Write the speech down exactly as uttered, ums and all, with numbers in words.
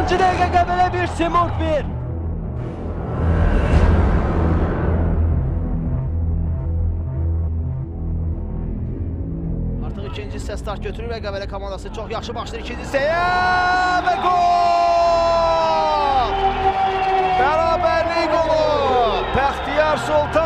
altıncı dəqiqə Qəbələ bir, Simurq bir. Artıq ikinci hissə start götürür və Qəbələ komandası çox yaxşı başlayır ikinci hissəyə və gol! Bərabərlik qolu! Bəxtiyar Sultan